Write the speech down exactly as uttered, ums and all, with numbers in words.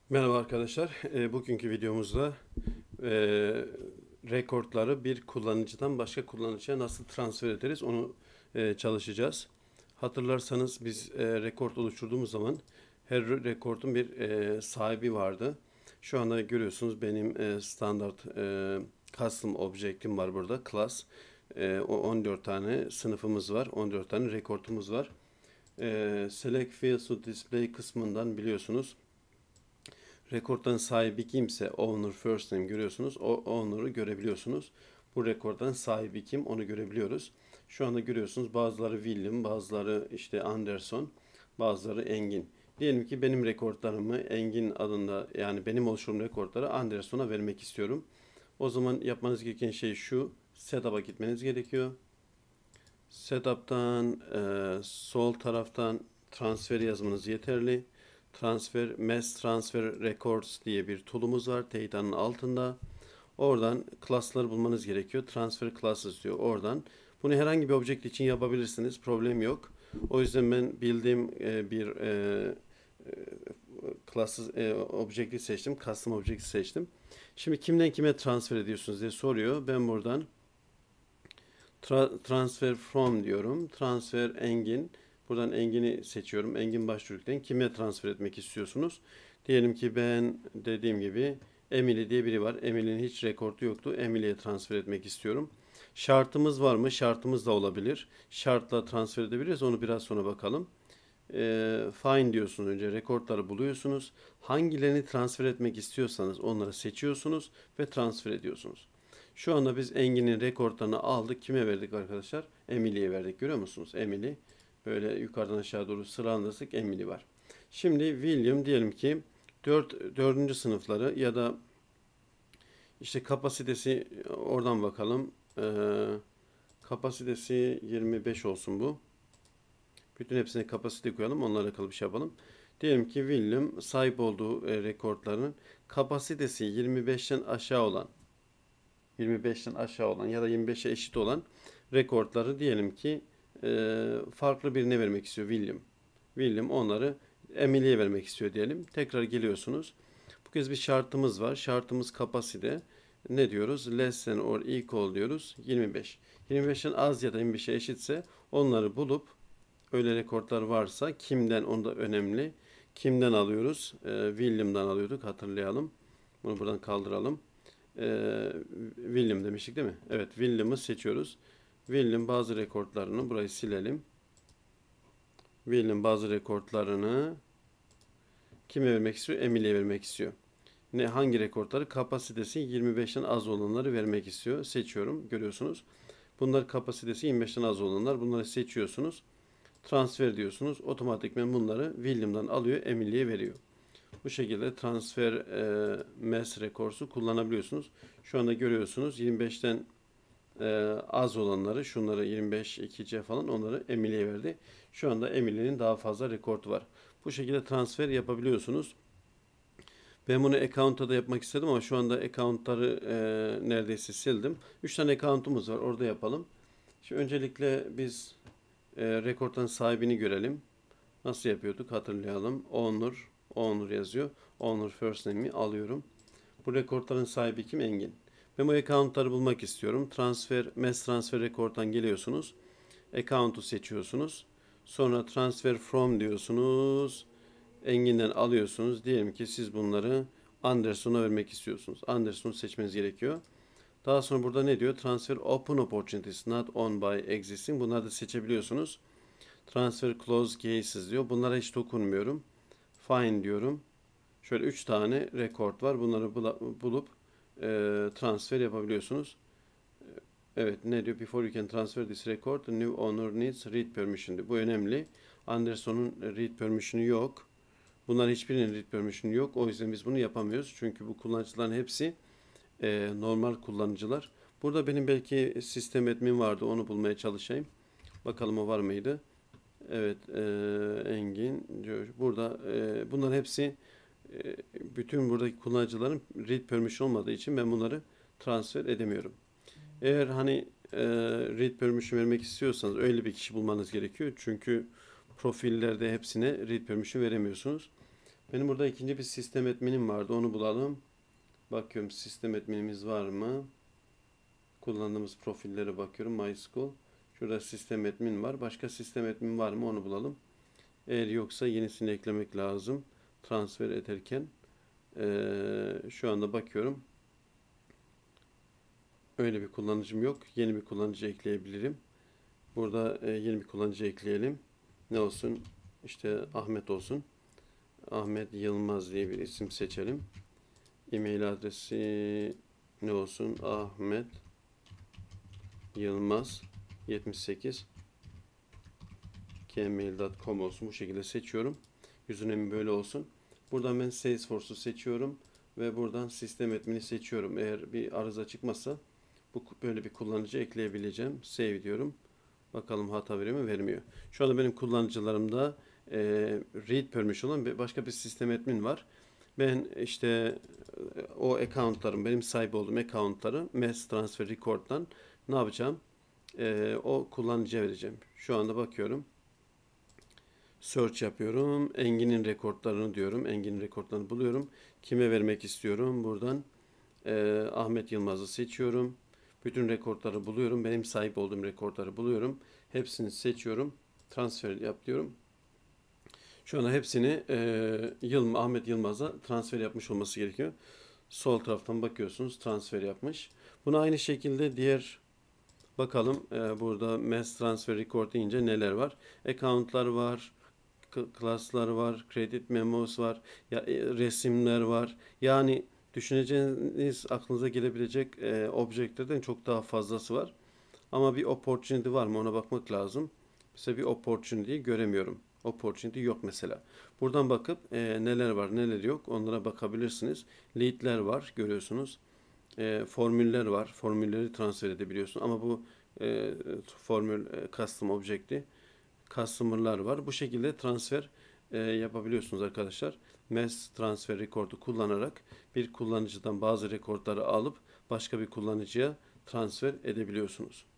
Merhaba arkadaşlar. E, bugünkü videomuzda e, rekortları bir kullanıcıdan başka kullanıcıya nasıl transfer ederiz onu e, çalışacağız. Hatırlarsanız biz e, rekord oluşturduğumuz zaman her rekortun bir e, sahibi vardı. Şu anda görüyorsunuz benim e, standart e, custom object'im var burada. Class. E, o on dört tane sınıfımız var. on dört tane rekortumuz var. E, Select Fields to Display kısmından biliyorsunuz. Rekorttan sahibi kimse owner first name görüyorsunuz. O owner'ı görebiliyorsunuz. Bu rekorttan sahibi kim onu görebiliyoruz. Şu anda görüyorsunuz bazıları William, bazıları işte Anderson, bazıları Engin. Diyelim ki benim rekortlarımı Engin adında yani benim oluşturduğum rekortları Anderson'a vermek istiyorum. O zaman yapmanız gereken şey şu. Setup'a gitmeniz gerekiyor. Setup'tan e, sol taraftan transfer yazmanız yeterli. Transfer, Mass Transfer Records diye bir tool'umuz var. Teyda'nın altında. Oradan class'ları bulmanız gerekiyor. Transfer classes diyor. Oradan. Bunu herhangi bir object için yapabilirsiniz. Problem yok. O yüzden ben bildiğim e, bir e, e, classes e, object'i seçtim. Custom object'i seçtim. Şimdi kimden kime transfer ediyorsunuz diye soruyor. Ben buradan Tra- transfer from diyorum. Transfer Engin. Buradan Engin'i seçiyorum. Engin Baştürk'ten kime transfer etmek istiyorsunuz? Diyelim ki ben dediğim gibi Emily diye biri var. Emily'nin hiç rekordu yoktu. Emily'ye transfer etmek istiyorum. Şartımız var mı? Şartımız da olabilir. Şartla transfer edebiliriz. Onu biraz sonra bakalım. E, find diyorsunuz önce. Rekortları buluyorsunuz. Hangilerini transfer etmek istiyorsanız onları seçiyorsunuz ve transfer ediyorsunuz. Şu anda biz Engin'in rekortlarını aldık. Kime verdik arkadaşlar? Emily'ye verdik. Görüyor musunuz? Emily. Böyle yukarıdan aşağı doğru sıralanırsak Emily var. Şimdi William diyelim ki dört dördüncü sınıfları ya da işte kapasitesi oradan bakalım. Ee, kapasitesi yirmi beş olsun bu. Bütün hepsine kapasite koyalım. Onlarla alakalı bir şey yapalım. Diyelim ki William sahip olduğu e, rekortların kapasitesi yirmi beşten aşağı olan yirmi beşten aşağı olan ya da yirmi beşe eşit olan rekortları diyelim ki e, farklı birine vermek istiyor William. William onları Emily'ye vermek istiyor diyelim. Tekrar geliyorsunuz. Bu kez bir şartımız var. Şartımız kapasite. Ne diyoruz? Less than or equal diyoruz. yirmi beş. yirmi beşten az ya da yirmi beşe eşitse onları bulup öyle rekortlar varsa kimden onu da önemli. Kimden alıyoruz? E, William'dan alıyorduk hatırlayalım. Bunu buradan kaldıralım. Ee, William demiştik değil mi? Evet, William'ı seçiyoruz. William bazı rekortlarını burayı silelim. William bazı rekortlarını kime vermek istiyor? Emily'ye vermek istiyor. Ne hangi rekortları? Kapasitesi yirmi beşten az olanları vermek istiyor. Seçiyorum. Görüyorsunuz. Bunlar kapasitesi yirmi beşten az olanlar. Bunları seçiyorsunuz. Transfer diyorsunuz. Otomatikman bunları William'dan alıyor, Emily'ye veriyor. Bu şekilde transfer e, mass rekorsu kullanabiliyorsunuz. Şu anda görüyorsunuz yirmi beşten e, az olanları, şunları yirmi beş, iki C falan onları Emily'ye verdi. Şu anda Emily'nin daha fazla rekordu var. Bu şekilde transfer yapabiliyorsunuz. Ben bunu account'a da yapmak istedim ama şu anda account'ları e, neredeyse sildim. üç tane account'umuz var. Orada yapalım. Şimdi öncelikle biz e, rekorttan sahibini görelim. Nasıl yapıyorduk hatırlayalım. Owner, owner yazıyor. Owner first name'i alıyorum. Bu rekortların sahibi kim? Engin. Ben bu account'ları bulmak istiyorum. Transfer, mass transfer rekorttan geliyorsunuz. Account'u seçiyorsunuz. Sonra transfer from diyorsunuz. Engin'den alıyorsunuz. Diyelim ki siz bunları Anderson'a vermek istiyorsunuz. Anderson'u seçmeniz gerekiyor. Daha sonra burada ne diyor? Transfer open opportunities not on by existing. Bunları da seçebiliyorsunuz. Transfer close cases diyor. Bunlara hiç dokunmuyorum. Find diyorum. Şöyle üç tane rekord var. Bunları bulup e, transfer yapabiliyorsunuz. Evet ne diyor? Before you can transfer this record, the new owner needs read permission diyor. Bu önemli. Anderson'un read permission'ı yok. Bunların hiçbirinin read permission'ı yok. O yüzden biz bunu yapamıyoruz. Çünkü bu kullanıcıların hepsi e, normal kullanıcılar. Burada benim belki sistem admin vardı. Onu bulmaya çalışayım. Bakalım o var mıydı? Evet, e, Engin diyor. Burada e, bunların hepsi e, bütün buradaki kullanıcıların read permission olmadığı için ben bunları transfer edemiyorum. Eğer hani e, read permission vermek istiyorsanız öyle bir kişi bulmanız gerekiyor. Çünkü profillerde hepsine read permission veremiyorsunuz. Benim burada ikinci bir sistem adminim vardı. Onu bulalım. Bakıyorum sistem adminimiz var mı? Kullandığımız profillere bakıyorum. MySQL. Şurada sistem admin var. Başka sistem admin var mı? Onu bulalım. Eğer yoksa yenisini eklemek lazım. Transfer ederken. Ee, şu anda bakıyorum. Öyle bir kullanıcım yok. Yeni bir kullanıcı ekleyebilirim. Burada e, yeni bir kullanıcı ekleyelim. Ne olsun? İşte Ahmet olsun. Ahmet Yılmaz diye bir isim seçelim. E-mail adresi ne olsun? Ahmet Yılmaz yetmiş sekiz gmail nokta com olsun. Bu şekilde seçiyorum. Username böyle olsun. Buradan ben Salesforce'u seçiyorum ve buradan sistem admini seçiyorum. Eğer bir arıza çıkmazsa bu böyle bir kullanıcı ekleyebileceğim. Save diyorum. Bakalım hata veriyor mu? Vermiyor. Şu anda benim kullanıcılarımda e, read permission olan başka bir sistem admin var. Ben işte o accountlarım, benim sahip olduğum accountları mass transfer record'dan ne yapacağım? E, o kullanıcıya vereceğim. Şu anda bakıyorum. Search yapıyorum. Engin'in rekortlarını diyorum. Engin'in rekortlarını buluyorum. Kime vermek istiyorum? Buradan e, Ahmet Yılmaz'ı seçiyorum. Bütün rekortları buluyorum. Benim sahip olduğum rekortları buluyorum. Hepsini seçiyorum. Transfer yap diyorum. Şu anda hepsini e, Yılmaz, Ahmet Yılmaz'a transfer yapmış olması gerekiyor. Sol taraftan bakıyorsunuz transfer yapmış. Buna aynı şekilde diğer bakalım e, burada mass transfer record deyince neler var? Account'lar var, class'lar var, credit memos var, ya, e, resimler var. Yani düşüneceğiniz aklınıza gelebilecek e, objelerden çok daha fazlası var. Ama bir opportunity var mı ona bakmak lazım. Mesela bir opportunity göremiyorum. Opportunity yok mesela. Buradan bakıp e, neler var neler yok onlara bakabilirsiniz. Lead'ler var görüyorsunuz. E, formüller var. Formülleri transfer edebiliyorsun. Ama bu e, formül e, custom object'i customer'lar var. Bu şekilde transfer e, yapabiliyorsunuz arkadaşlar. Mass transfer record'u kullanarak bir kullanıcıdan bazı rekordları alıp başka bir kullanıcıya transfer edebiliyorsunuz.